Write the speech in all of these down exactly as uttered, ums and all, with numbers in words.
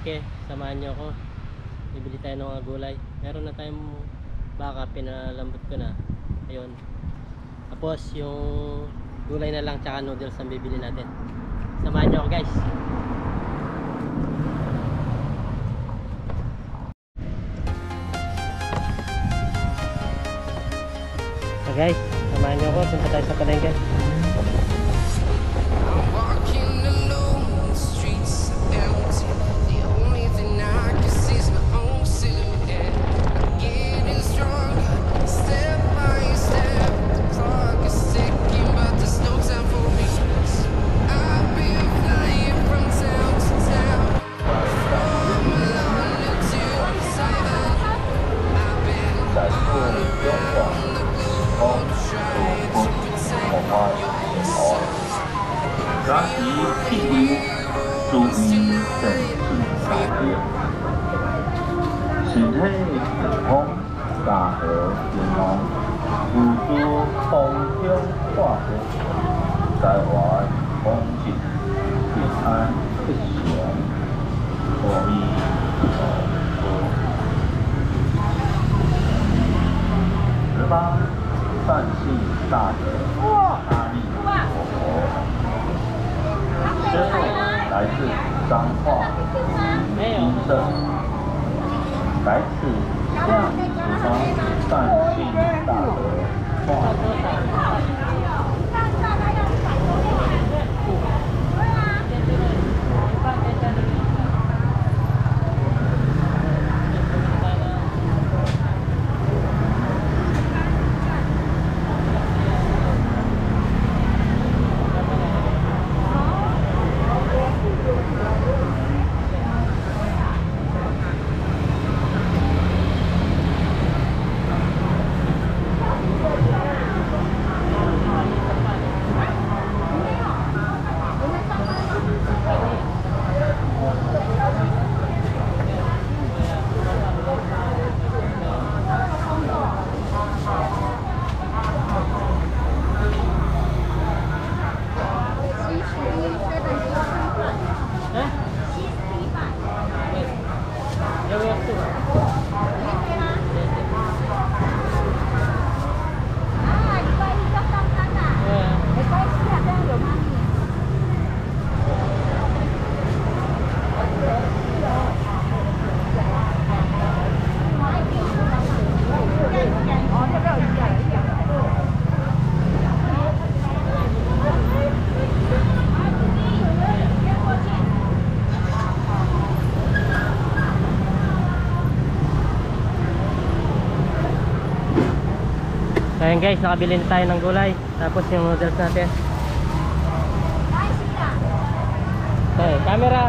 palengke, samahan nyo ako. Bibili tayo ng mga gulay. Meron na tayong baka, pinalambot ko na. Ayun. Tapos yung gulay na lang tsaka noodles ang bibili natin. Samahan nyo ako guys. So guys, samahan nyo ako. Punta tayo sa palengke. 甲以气味注意政治差别，身体健康、家和平安，有诸风险化解，在外风景平安吉祥，可以走出。十八，善性大德，大力活活。十五，来自彰化金色，来自向十方善性大德化。 Ayan guys, nakabili na tayo ng gulay. Tapos yung noodles natin. Okay, camera.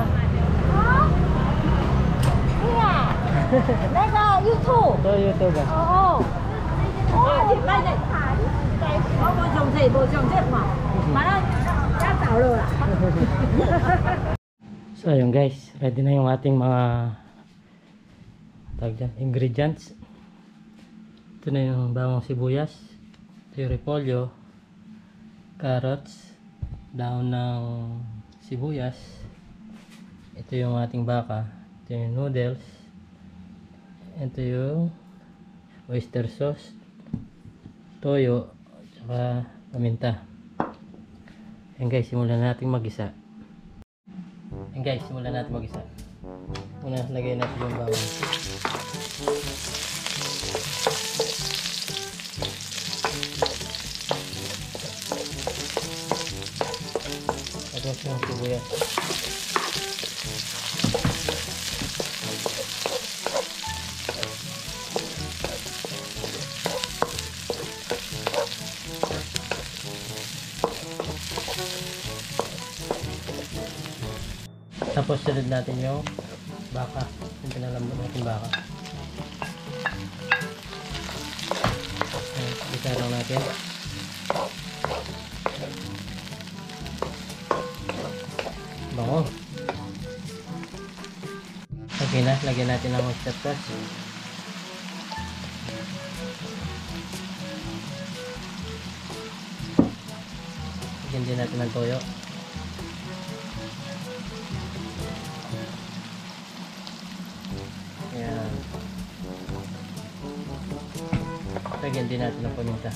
Iya. Nega YouTube. Ito YouTube ah. Oo. Oh, thì bây giờ thả đi. Có bộ trồng gì, bộ trồng chết mà. Mà nó đã tạo rồi ạ. So ayun guys, ready na yung ating mga tawag dyan, ingredients. Ito na yung bawang sibuyas, ito yung repolyo, carrots, daon ng sibuyas, ito yung ating baka, ito yung noodles, ito yung oyster sauce, toyo, tsaka paminta. Ayan guys, simulan natin mag-isa. Ayan guys, simulan natin mag-isa. Una, lagay natin yung bawang. Tapos yung sibuyas. Tapos sunod natin yung baka, yung pinalambot natin baka. Ayan, isa lang natin. Bango. Okay na, lagyan natin ng oyster sauce. Lagyan din natin ng toyo. Ayan. Lagyan din natin ng paminta.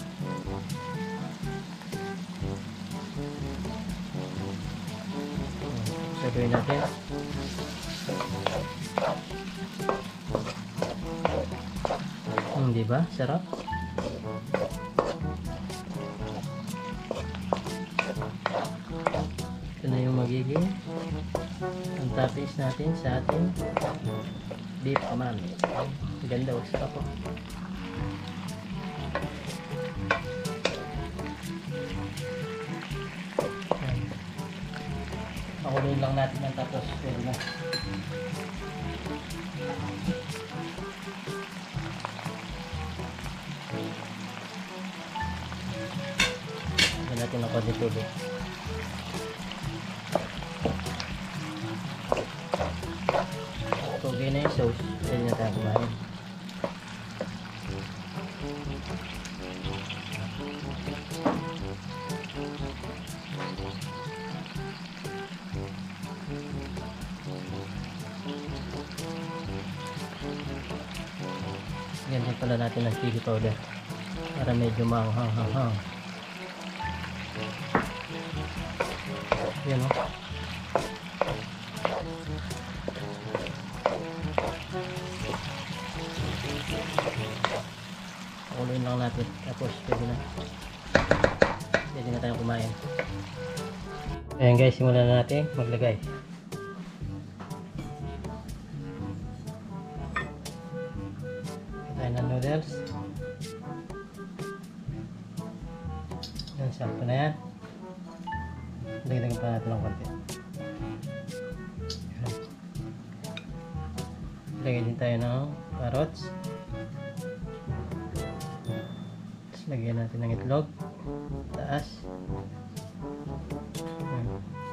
Sabihin natin. Hmm, diba? Sarap. Ito na yung magiging ang toppings natin sa ating beef mami. Ganda, gusto ko. Pakuloyin lang natin ng tapos pwede na. Lagyan natin ng konti tubig. Okay na yung sauce, pwede na tayo kumain. Ganyan pala natin ng chili powder para medyo maanghang-hanghang. Yan o. Pakuloyin lang natin tapos pwede na. Pwede na tayong kumain. Ayan guys, simulan na natin maglagay. Tayo ng noodles. Yan, sakto na yan. Dagdagan pa natin ng konti. Lagyan din tayo ng carrots. Tapos lagyan natin ng itlog. Taas. Yan.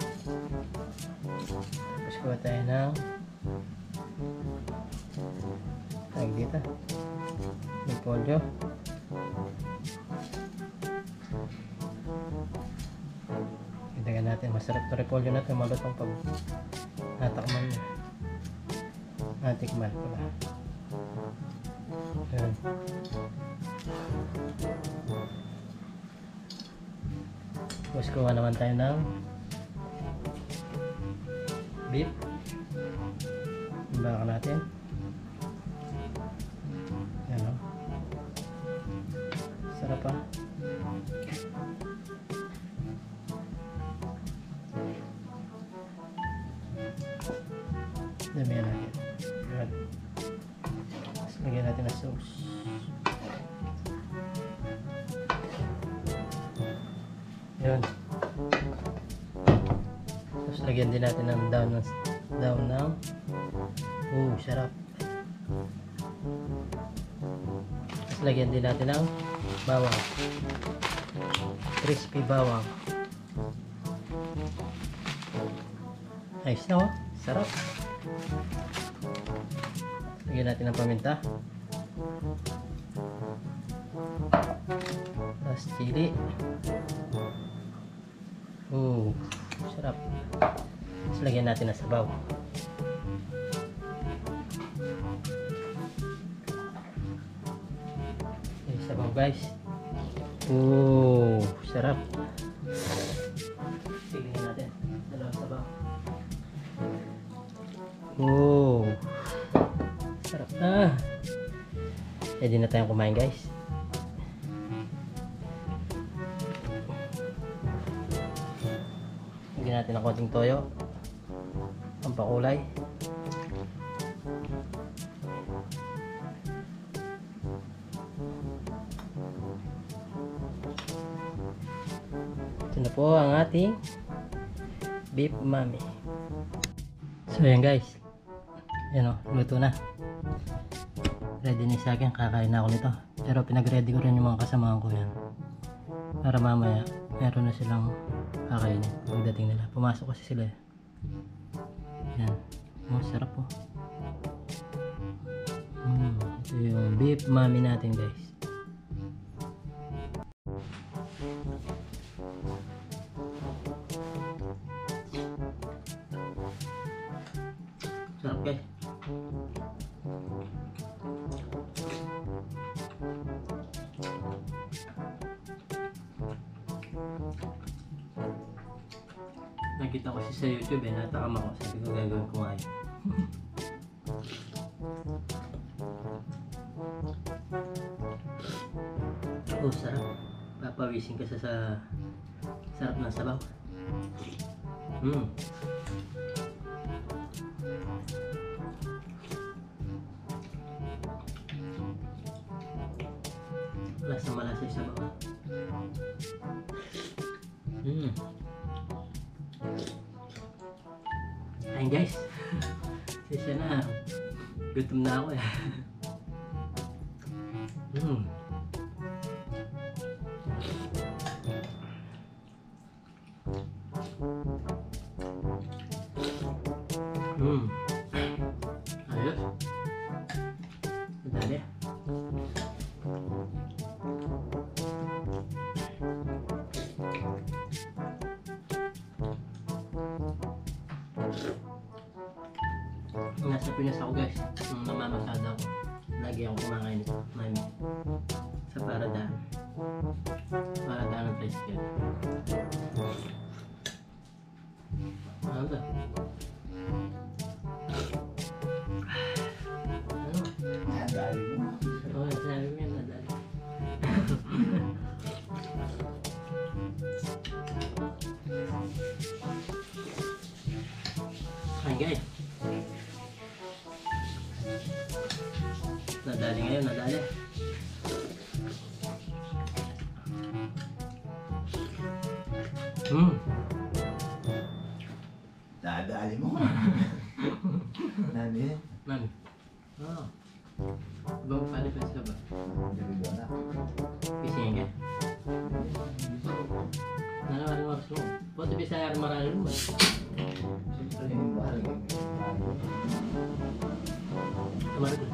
Tapos kuha tayo ng tag dito. Repolyo. Dagdagan natin. Masarap to repolyo na ito. Malutong pag natakman niya. Natikman pala. Ayan. Tapos kuha naman tayo ng beef. Baka natin. Ayan o. Sarap pa. Damihan natin. Ayan. Tapos lagyan natin ng sauce. Ayan. Tapos lagyan din natin ng down ng down ng oh, sarap. Tapos lagyan din natin ng bawang. Crispy bawang. Ayos na oh. Sarap. Lagyan natin ng paminta. Tapos chili. Oh, sarap. Tapos lagyan natin ng sabaw. Okay, sabaw guys. Oh, sarap. Tignan natin. Dalawang sabaw. Oh, sarap na. Pwede na tayong kumain guys. Lagyan natin ng konting toyo, pampakulay. Ito na po ang ating beef mami. So yan guys, yan o, luto na. Ready na sa akin, kakain na ako nito. Pero pinag-ready ko rin yung mga kasamahan ko yan, para mamaya meron na silang kakainin pagdating nila. Pumasok kasi sila. Yan. Oh, sarap po. Mm, ito yung beef mami natin guys. Sarap guys. Nakita ko kasi sa YouTube eh, natakam ako. Sabi ko gagawin ko nga yun. Oh, sarap. Papawisin ka sa, sa sarap ng sabaw. Mm. Lasa malasa yung sabaw. Mm. Ayun guys. Sisya na. Gutom na ako eh. Mm. Hmm. Ayos. Madali. Nasa Pinas ako guys. Nung namamasada ako, lagi ako kumakain nito. Mami. Sa Paradaan. Paradaan ng tricycle. Ano ba? Ano? Nadali mo. Oo, oh, sabi mo yan, nadali. Ay guys. Nadali ngayon, nadali. Hmm. Nadali mo. Nani? Mami. Oh. Bago palipad ka ba? Hindi ko na. Pisingin ka? Nalawarin mo oras mo. Pwede bisa marami mo ba? Siyempre, yung mahal. Tumarag ko.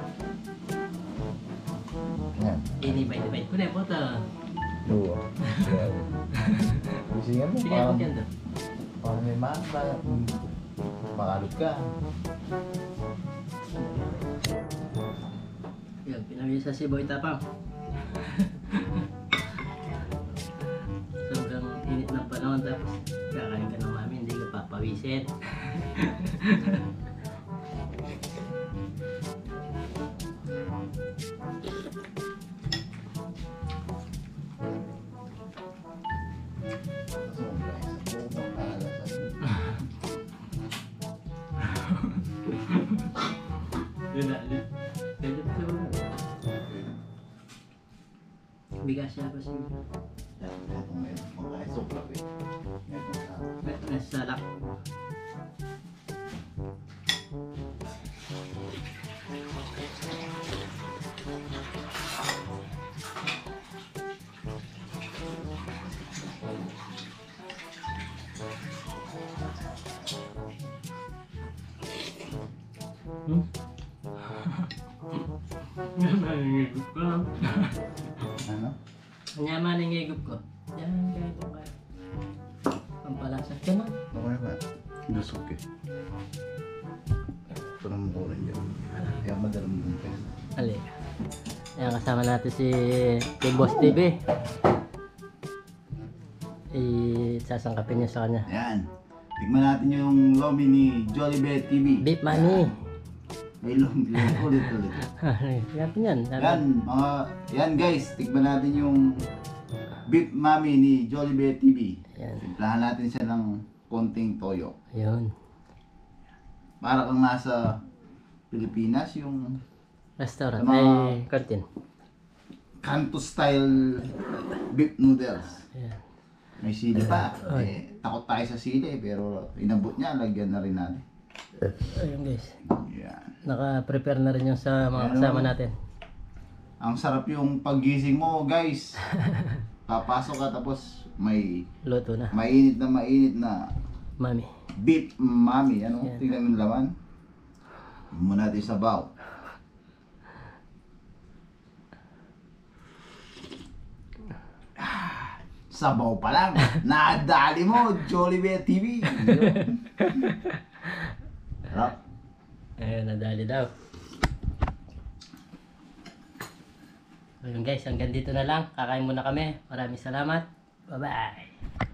Yan. Ini-bite-bite ko na po ito. Oo. Bisingan mo. Sige ako dyan to. Parang may mahal ba? Makalot ka. Yan, pinabisa si Boy Tapang. Sobrang init ng panahon tapos kakain ka ng mami, hindi ka papawisin. Yun na, yun. Pwede pa sa mga. Bigas siya pa siya. Nasa salak. Hmm? Nangingigot ko lang. Ano? Kanya nangingigot ko. Yan, kaya ito kaya. Pampalasa ka na. Okay ba? Nusok eh. Ito naman ko rin yan. Kaya madalang mo pa yun. Ali. Ayan, kasama natin si Big Boss T V. I-sasangkapin niya sa kanya. Ayan. Tignan natin yung lomi ni Jollibet T V. Beef money. May lomi. Ulit ulit. Yan yan. Yan, mga, yan guys, tignan natin yung Beef Mami ni Jollibet T V. Yan. Timplahan natin siya ng konting toyo. Yun. Para kang nasa Pilipinas, yung Restaurant. Tama. Ay, canteen. Kanto style beef noodles. Ayan. May sili pa. Ay. Eh, takot tayo sa sili, pero inabot niya, lagyan na rin natin. Ayun guys. Yan. Naka-prepare na rin yung sa mga Ayan, kasama oh. natin. Ang sarap yung paggising mo, guys. Papasok ka tapos may Luto na. mainit na mainit na Mami. beef mami. Ano? Yan. Tingnan mo yung laman. Muna natin sa baw. Ah, sabaw pa lang. Nadali mo, Jollibet T V. Sarap. Ayun, nadali daw. So yun guys, hanggang dito na lang. Kakain muna kami. Maraming salamat. Bye-bye.